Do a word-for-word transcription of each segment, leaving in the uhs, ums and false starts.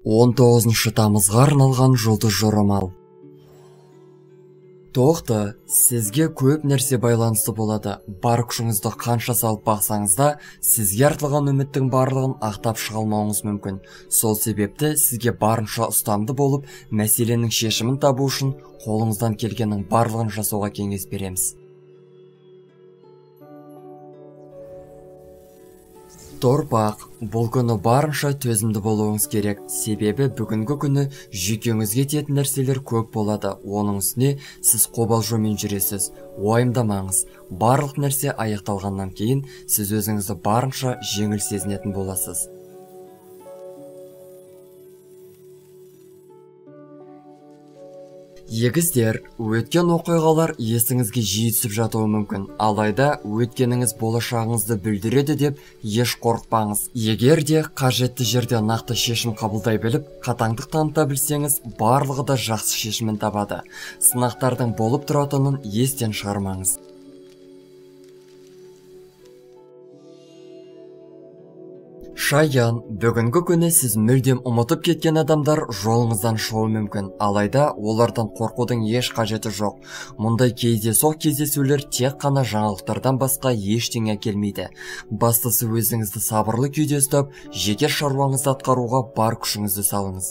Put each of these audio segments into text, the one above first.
он тоғызыншы тамызға арналған жұлдыз жорамал. Тоқты, сізге көп нәрсе байланысты болады. Бар күшіңізді қанша салып бақсаңыз да, сізге артылған үміттің барлығын ақтап шыға алмауыңыз мүмкін. Сол себепті сізге барынша ұстамды болып, мәселенің шешімін табу үшін қолыңыздан келгеннің барлығын жасауға кеңес береміз. Торпақ, бұл күні барынша төзімді болуыңыз керек, себебі бүгінгі күні жүйкеңізге тиетін нәрселер көп болады. Оның үстіне сіз қобалжумен жүресіз. Уайымдамаңыз, барлық нәрсе аяқталғаннан кейін сіз өзіңізді барынша жеңіл сезінетін боласыз. Егіздер, өткен оқиғалар есіңізге жиі түсіп жатуы мүмкін, алайда өткеніңіз болашағыңызды білдіреді деп еш қорықпаңыз. Егер де қажетті жерде нақты шешім қабылдай біліп, қатаңдық таныта білсеңіз, барлығы да жақсы шешімін табады. Сынақтардың болып тұратынын естен шығармаңыз. Шаян, бүгінгі күні сіз мүлдем ұмытып кеткен адамдар жолыңыздан шығуы мүмкін, алайда олардан қорқудың еш қажеті жоқ. Мұндай кездейсоқ кездесулер тек қана жаңалықтардан басқа ештеңе әкелмейді. Бастысы өзіңізді сабырлы күйде ұстап, жеке шаруаңызды атқаруға бар күшіңізді салыңыз.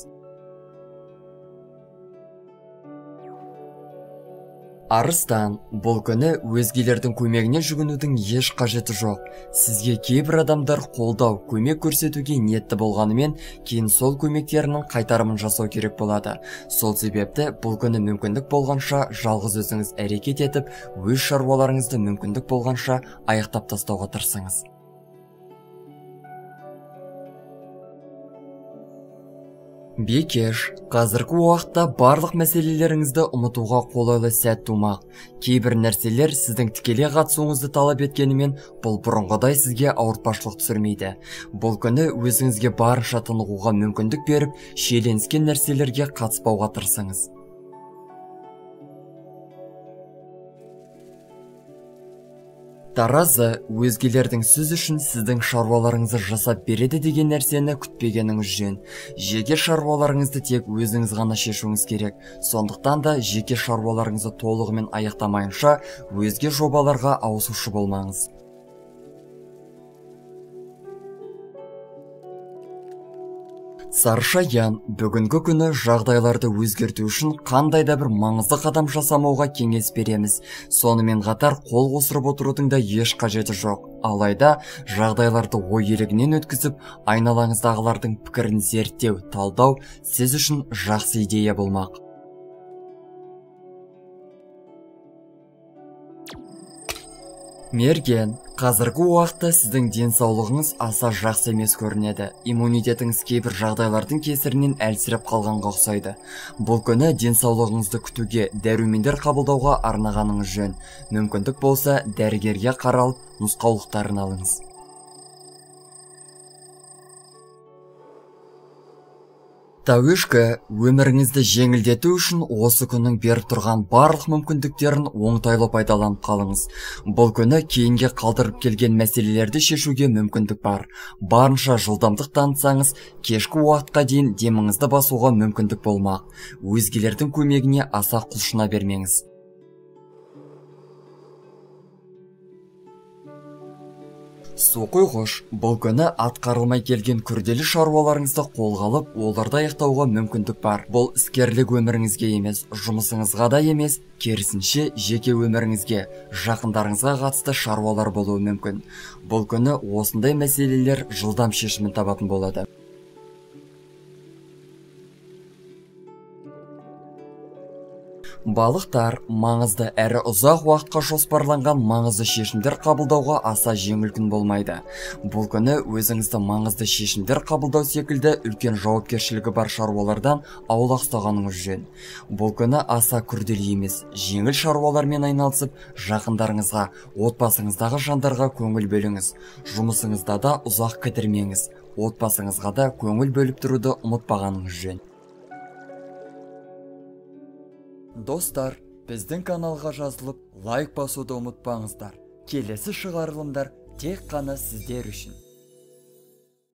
Арыстан, бұл күні өзгелердің көмегіне жүгінудің еш қажеті жоқ. Сізге кейбір адамдар қолдау, көмек көрсетуге ниетті болғанымен, кейін сол көмектерінің қайтарымын жасау керек болады. Сол себепті бұл күні мүмкіндік болғанша жалғыз өзіңіз әрекет етіп, өз шаруаларыңызды мүмкіндік болғанша аяқтап тастауға тырысыңыз. Бекеш, қазіргі уақытта барлық мәселелеріңізді ұмытуға қолайлы сәт тумақ. Кейбір нәрселер сіздің тікелей қатысуыңызды талап еткенімен, бұл бұрынғыдай сізге ауыртпашылық түсірмейді. Бұл күні өзіңізге барынша тынығуға мүмкіндік беріп, шиеленіскен нәрселерге қатыспауға тырысыңыз. Таразы, өзгелердің сөз үшін сіздің шаруаларыңызды жасап береді деген нәрсені күтпегеніңіз жөн. Жеке шаруаларыңызды тек өзіңіз ғана шешуіңіз керек. Сондықтан да жеке шаруаларыңызды толығымен аяқтамайынша өзге жобаларға ауысушы болмаңыз. Саршаян, бүгінгі күні жағдайларды өзгерту үшін қандай да бір маңызды қадам жасамауға кеңес береміз. Сонымен қатар қол қусырып отырудың да еш қажеті жоқ. Алайда жағдайларды ой елегінен өткізіп, айналаңыздағылардың пікірін зерттеу, талдау сіз үшін жақсы идея болмақ. Мерген, қазіргі уақытта сіздің денсаулығыңыз аса жақсы емес көрінеді. Иммунитетіңіз кейбір жағдайлардың кесірінен әлсіреп қалғанға ұқсайды. Бұл күні денсаулығыңызды күтуге, дәрумендер қабылдауға арнағаныңыз жөн. Мүмкіндік болса, дәрігерге қаралып, нұсқаулықтарын алыңыз. Тәуешкі, өміріңізді жеңілдету үшін осы күннің беріп тұрған барлық мүмкіндіктерін оңтайлы пайдаланып қалыңыз. Бұл күні кейінге қалдырып келген мәселелерді шешуге мүмкіндік бар. Барынша жылдамдық танытсаңыз, кешкі уақытқа дейін деміңізді басуға мүмкіндік болмақ. Өзгелердің көмегіне аса құлшына бермеңіз. Су құйғыш, бұл күні атқарылмай келген күрделі шаруаларыңызды қолға алып, оларды аяқтауға мүмкіндік бар. Бұл іскерлік өміріңізге емес, жұмысыңызға да емес, керісінше жеке өміріңізге, жақындарыңызға қатысты шаруалар болуы мүмкін. Бұл күні осындай мәселелер жылдам шешімін табатын болады. Балықтар, маңызды әрі ұзақ уақытқа жоспарланған маңызды шешімдер қабылдауға аса жеңіл күн болмайды. Бұл күні өзіңізді маңызды шешімдер қабылдау секілді үлкен жауапкершілігі бар шаруалардан аулақ ұстағаныңыз жөн. Бұл күні аса күрделі емес, жеңіл шаруалармен айналысып, жақындарыңызға, отбасыңыздағы жандарға көңіл бөліңіз. Жұмысыңызда да ұзақ кідірмеңіз, отбасыңызға да көңіл бөліп тұруды ұмытпағаныңыз жөн. Достар, біздің каналға жазылып, лайк басуды ұмытпаңыздар. Келесі шығарылымдар тек қана сіздер үшін.